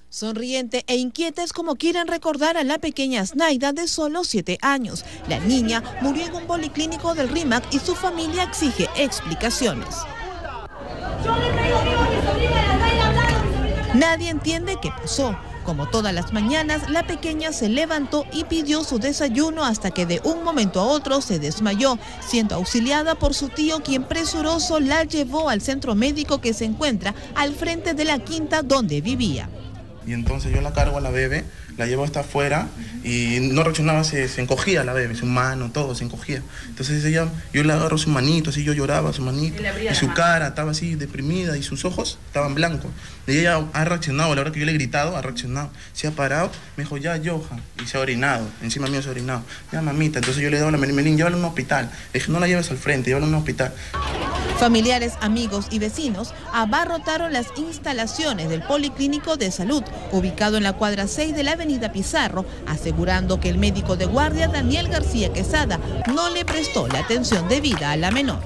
Sonriente e inquieta es como quieren recordar a la pequeña Snaida de solo 7 años. La niña murió en un policlínico del RIMAC y su familia exige explicaciones. Nadie entiende qué pasó. Como todas las mañanas, la pequeña se levantó y pidió su desayuno hasta que de un momento a otro se desmayó, siendo auxiliada por su tío, quien presuroso la llevó al centro médico que se encuentra al frente de la quinta donde vivía. Y entonces yo la cargo a la bebé, la llevo hasta afuera y no reaccionaba, se encogía la bebé, su mano, todo se encogía. Entonces yo le agarro su manito, así yo lloraba su manito y su cara estaba así deprimida y sus ojos estaban blancos. Y ella ha reaccionado, a la hora que yo le he gritado, ha reaccionado. Se ha parado, me dijo, ya, Johan, y se ha orinado, encima mío se ha orinado. Ya, mamita, entonces yo le he dado la Melin, llévala a un hospital. Le dije, no la lleves al frente, llévala a un hospital. Familiares, amigos y vecinos abarrotaron las instalaciones del Policlínico de Salud, ubicado en la cuadra 6 de la avenida Pizarro, asegurando que el médico de guardia Daniel García Quesada no le prestó la atención debida a la menor.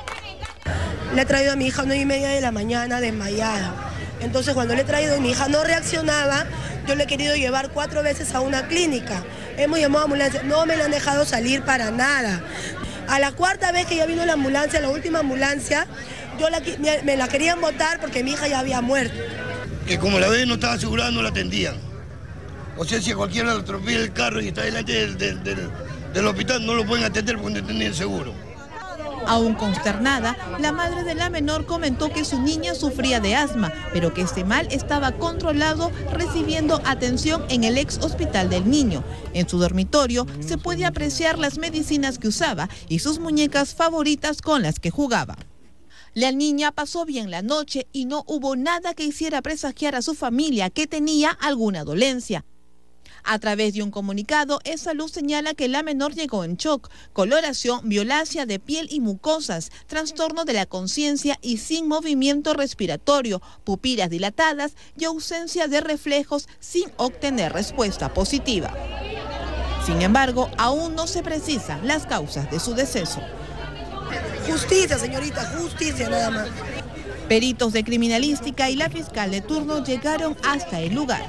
Le he traído a mi hija a 9:30 de la mañana desmayada. Entonces cuando le he traído y mi hija no reaccionaba, yo le he querido llevar 4 veces a una clínica. Hemos llamado a ambulancia, no me la han dejado salir para nada. A la 4ª vez que ya vino la ambulancia, la última ambulancia, me la querían botar porque mi hija ya había muerto. Que como la bebé no estaba asegurada, no la atendían. O sea, si a cualquiera le atropella el carro y está delante del hospital, no lo pueden atender porque no tienen seguro. Aún consternada, la madre de la menor comentó que su niña sufría de asma, pero que este mal estaba controlado, recibiendo atención en el ex hospital del niño. En su dormitorio se puede apreciar las medicinas que usaba y sus muñecas favoritas con las que jugaba. La niña pasó bien la noche y no hubo nada que hiciera presagiar a su familia que tenía alguna dolencia. A través de un comunicado, E-Salud señala que la menor llegó en shock, coloración violácea de piel y mucosas, trastorno de la conciencia y sin movimiento respiratorio, pupilas dilatadas y ausencia de reflejos sin obtener respuesta positiva. Sin embargo, aún no se precisan las causas de su deceso. Justicia, señorita, justicia nada más. Peritos de criminalística y la fiscal de turno llegaron hasta el lugar.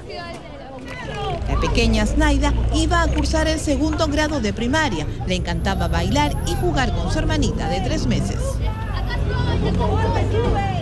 La pequeña Snaida iba a cursar el 2º grado de primaria. Le encantaba bailar y jugar con su hermanita de 3 meses.